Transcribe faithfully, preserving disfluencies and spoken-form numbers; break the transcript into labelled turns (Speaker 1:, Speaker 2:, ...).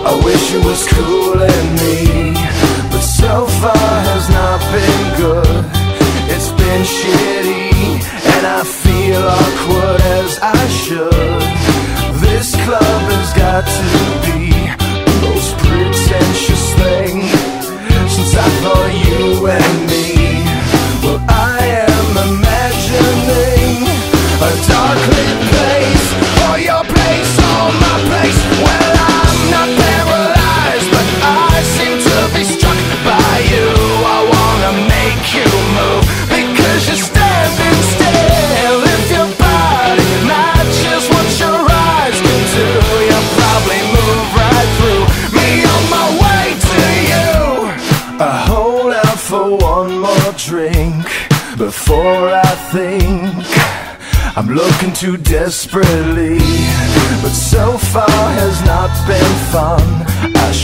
Speaker 1: I wish it was cooling me, but so far has not been good. It's been shitty, and I feel awkward as I should. This club has got to be the most pretentious thing since I thought you and me. Well, I am imagining a dark lit place, or your place, or my place. Well, I'm not paralyzed, but I seem to be struck by you. I wanna make you move, because you're standing still. If your body matches what your eyes can do, you'll probably move right through me on my way to you. I hold out for one more drink before I think I'm looking too desperately, but so far has not been fun. I